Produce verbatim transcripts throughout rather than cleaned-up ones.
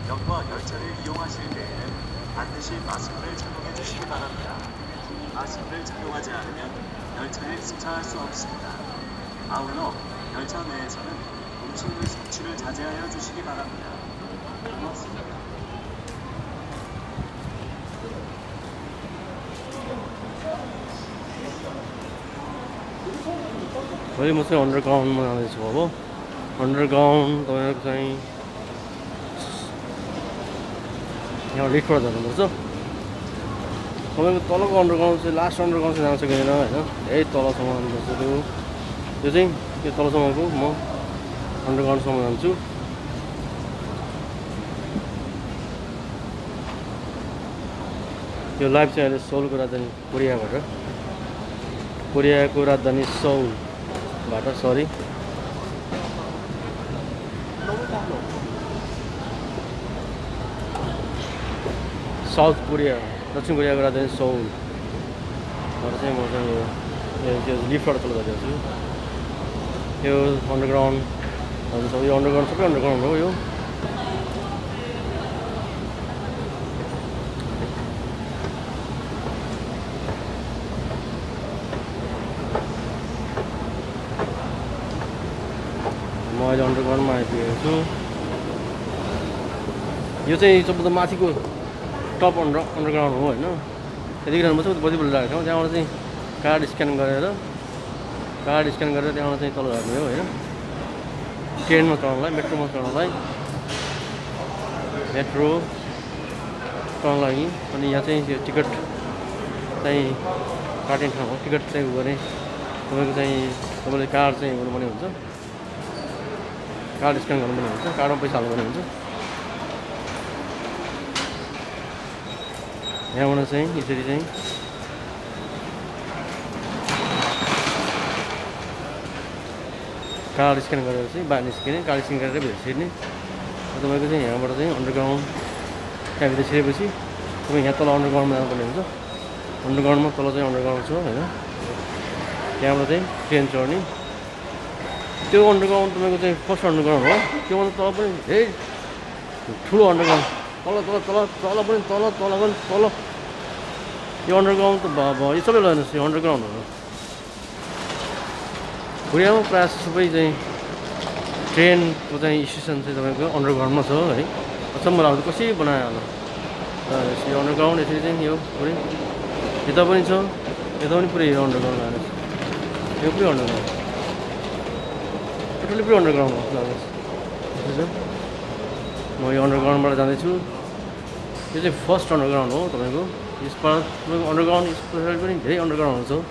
역과 열차를 이용하실 때에는 반드시 마스크를 착용해 주시기 바랍니다. 마스크를 착용하지 않으면 열차에 승차할 수 없습니다. 아울러 열차 내에서는 음식물 섭취를 자제하여 주시기 바랍니다. 고맙습니다. वही मुझसे अंडरग्राउंड में आने से वो अंडरग्राउंड तो मैं कहीं यहाँ लिख पड़ा था मुझे तो मैं तलब को अंडरग्राउंड से लास्ट अंडरग्राउंड से जाना सकेंगे ना है ना यही तलब सामान मुझे तो ये जी ये तलब सामान को मैं अंडरग्राउंड सामान आंचू ये लाइव चैनल सोल को राजधानी कोरिया बाटा कोरिया को राजधानी सोल बाटा सॉरी साउथ कोरिया दक्षिण कोरिया को राजधानी सोल और चाहिँ म चाहिँ यो यो लिफ्टबाट चल्दा जान्छु यो अन्डरग्राउन्ड हुन्छ यो अन्डरग्राउन्ड सबै अन्डरग्राउन्ड हो यो म अहिले अन्डरग्राउन्डमा आइपुगेको छु यो चाहिँ सबभन्दा माथिको टप अन्डर अन्डरग्राउन्ड हो होइन यतिखेर म चाहिँ बजी बोलिरहेको ठाउँ त्यहाँबाट चाहिँ कार्ड स्क्यान गरेर कार्ड स्क्यान गरेर त्यहाँबाट चाहिँ तल झर्ने हो होइन ट्रेनमा चढ्नलाई मेट्रोमा चढ्नलाई मेट्रो चढ्न लागि अनि यहाँ चाहिँ त्यो टिकट चाहिँ काट्ने ठाउँ हो टिकट चाहिँ उ गर्ने तपाईँको चाहिँ तपाईँले कार्ड चाहिँ गर्नुपर्ने हुन्छ कार्ड स्क्यान गर्नुपर्ने हुन्छ कार्डमा पैसा हाल्नुपर्ने हुन्छ यहाँबाट चाहिँ यसरी चाहिँ कार्ड स्क्यान गरेर चाहिँ बाहिर निस्किने कार्ड स्क्यान गरेर भित्र छिर्ने तपाईँको चाहिँ यहाँबाट चाहिँ अन्डरग्राउन्ड त्यहाँभित्र छिरेपछि तपाईँ यहाँ तल अन्डरग्राउन्डमा जानुपर्ने हुन्छ अन्डरग्राउन्डमा तल चाहिँ अन्डरग्राउन्ड छ होइन त्यहाँबाट चाहिँ ट्रेन चढ्ने त्यो अन्डरग्राउन्ड तपाईँको चाहिँ फर्स्ट अन्डरग्राउन्ड हो त्योभन्दा तल पनि धेरै ठुलो अन्डरग्राउन्ड तल तल तल तल पनि तल तल पनि तल यो अन्डरग्राउन्ड त भयो यो सबै लैजानुहोस् यो अन्डरग्राउन्डहरू कोरियामा प्रायः सबै चाहिँ ट्रेनको चाहिँ स्टेसन चाहिँ तपाईँको अन्डरग्राउन्डमा छ है अचम्म लाग्छ कसरी बनायो होला यो अन्डरग्राउन्ड यसरी चाहिँ यो पुरै यता पनि छ यता पनि पुरै अन्डरग्राउन्ड लानुहोस् यो पुरै अन्डरग्राउन्ड टोटली पुरै अन्डरग्राउन्ड हो लानुहोस् म यो अन्डरग्राउन्डबाट जाँदैछु यो चाहिँ फर्स्ट अन्डरग्राउन्ड हो तपाईँको यसबाट तपाईँको अन्डरग्राउन्ड यसको पनि धेरै अन्डरग्राउन्डहरू छ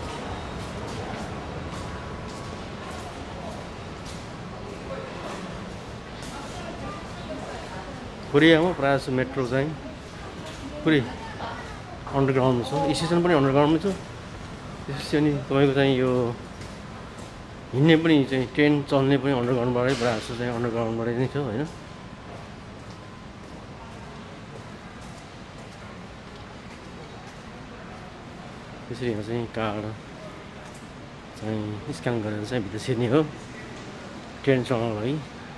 कोरियामा प्रायः जस्तो मेट्रो चाहिँ पुरै अन्डरग्राउन्डमा छ स्टेसन पनि अन्डरग्राउन्डमै छ त्यसपछि अनि तपाईँको चाहिँ यो हिँड्ने पनि चाहिँ ट्रेन चल्ने पनि अन्डरग्राउन्डबाटै प्रायः जस्तो चाहिँ अन्डरग्राउन्डबाटै नै छ होइन त्यसरी यहाँ चाहिँ कार्ड चाहिँ स्क्यान गरेर चाहिँ भित्र छिर्ने हो ट्रेन चढ्नको लागि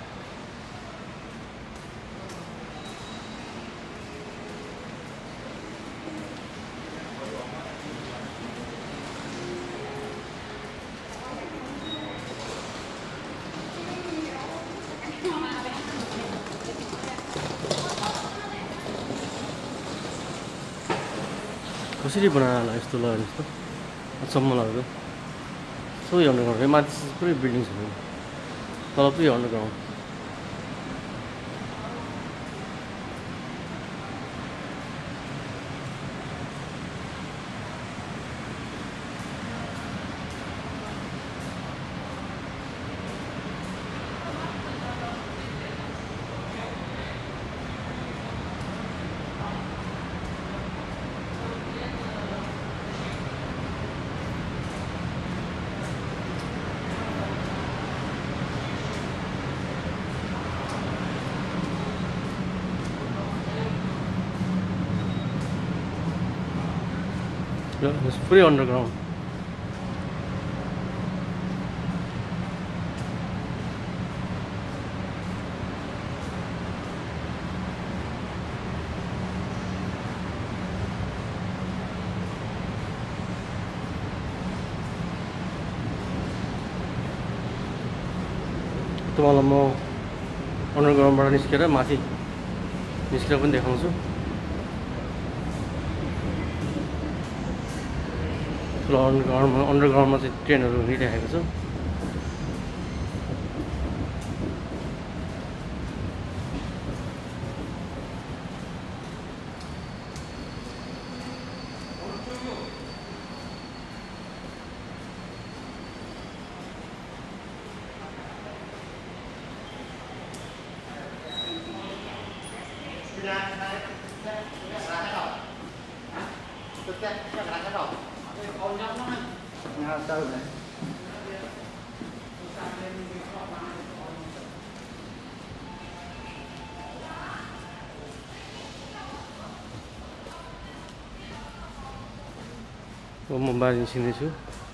कसरी बनायो होला यस्तो लगाएर यस्तो अचम्म लाग्यो सबै अन्डरग्राउन्ड माथि पुरै बिल्डिङ्सहरू तल पुरै अन्डरग्राउन्ड It's pretty underground. तपाईँलाई म अन्डरग्राउन्डबाट निस्केर माथि निस्केर पनि देखाउँछु। ल अन्डरग्राउन्डमा अन्डरग्राउन्डमा चाहिँ ट्रेनहरू हिँडिरहेको छ। म बाहिर निस्किँदैछु।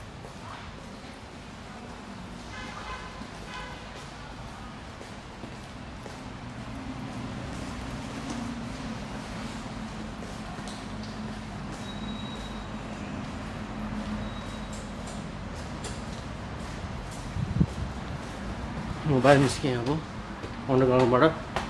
म बाहिर निस्केँ अब अन्डरग्राउन्डबाट।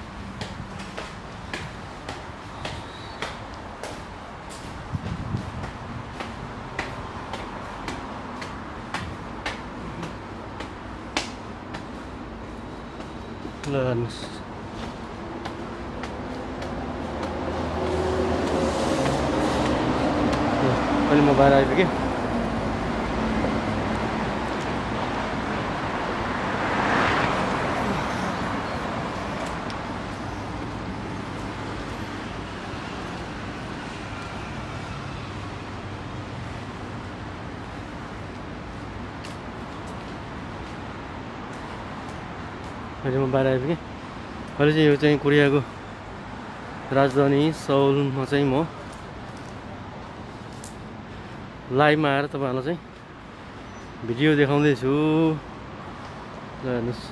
ल हेर्नुहोस् अहिले म बाहिर आइपुगेँ। अहिले म बाहिर आइपुगेँ। अहिले चाहिँ यो चाहिँ कोरियाको राजधानी सौलमा चाहिँ म लाइभमा आएर तपाईँहरूलाई चाहिँ भिडियो देखाउँदैछु। ल हेर्नुहोस्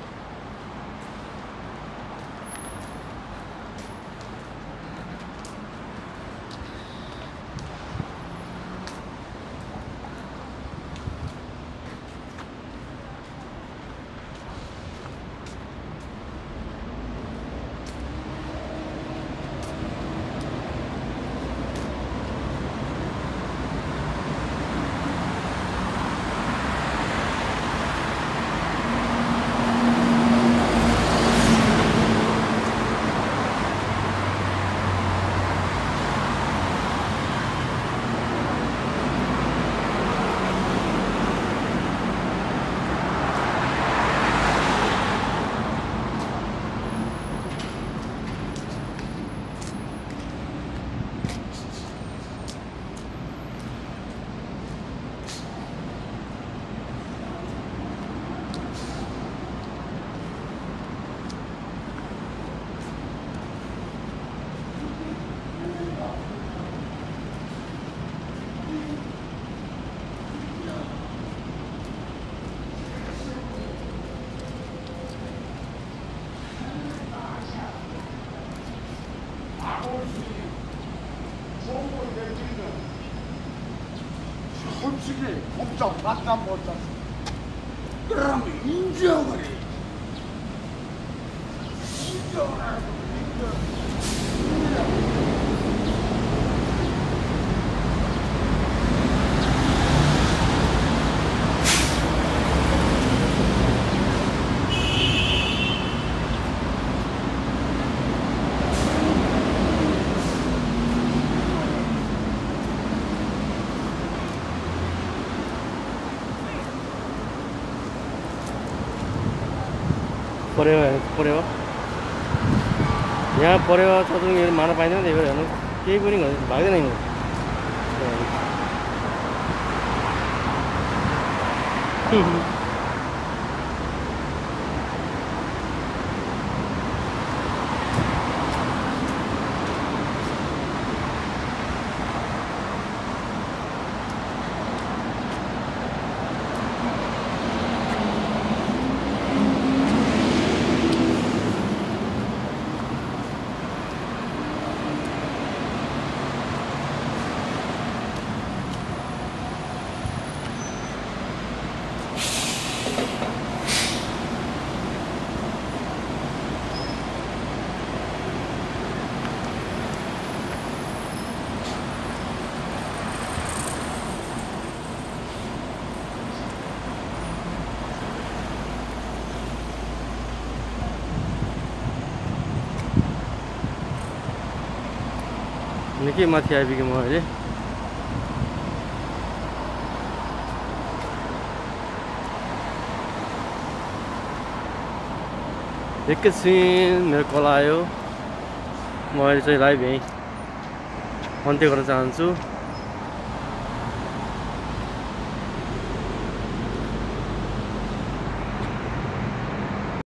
솔직히 법정 만남 못했어. 그러면 인정을 해. 인정을 하고 인정. परेवा परेवा यहाँ परेवा चतुङ्गीहरू मार्न पाइँदैन। त्यही भएर हेर्नु केही पनि भाग्दैन यिनीहरू। निकै माथि आइपुगेँ म अहिले एकैछिन मेरो कल आयो म अहिले चाहिँ लाइभ यहीँ अन्त्य गर्न चाहन्छु